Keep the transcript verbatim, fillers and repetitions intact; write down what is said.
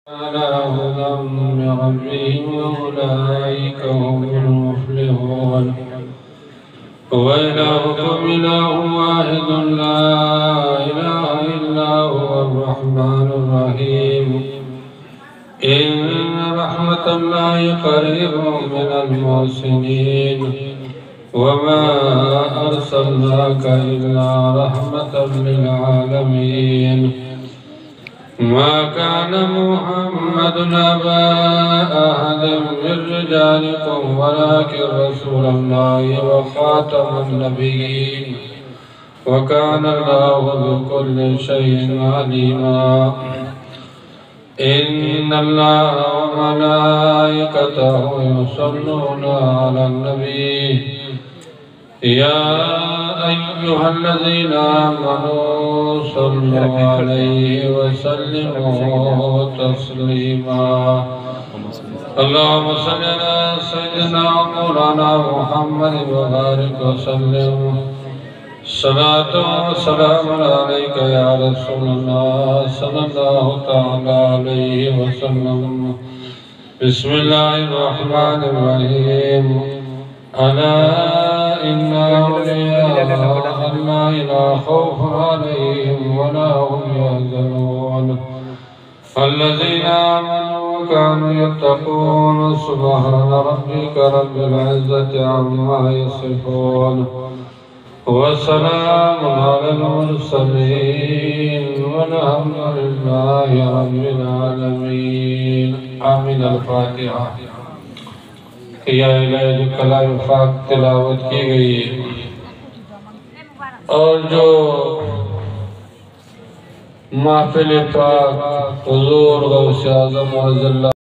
على هدى من ربهم وأولئك هم المفلحون. وإلهكم إله واحد لا إله إلا هو الرحمن الرحيم. إن رحمة الله قريب من المحسنين. وما أرسلناك إلا رحمة للعالمين. ما كان محمد أبا أحد من رجالكم ولكن رسول الله وخاتم النبيين وكان الله بكل شيء عليما. إن الله وملائكته يصلون على النبي يا أيها الذين آمنوا صلوا عليه وسلموا تسليما. اللهم صل على سيدنا ومولانا محمد وبارك وسلم. صلاة وسلام عليك يا رسول الله صلى الله تعالى عليه وسلم. بسم الله الرحمن الرحيم. ألا إن أولياء الله لا خوف عليهم ولا هم يحزنون. الذين آمنوا وكانوا يتقون. سبحان ربك رب العزة عما يصفون وسلام على المرسلين والحمد لله رب العالمين. آمين. الفاتحة. या इलाही जो कलाम पाक तिलावत की गई और जो महफिल पाक हुजूर गौसे आज़म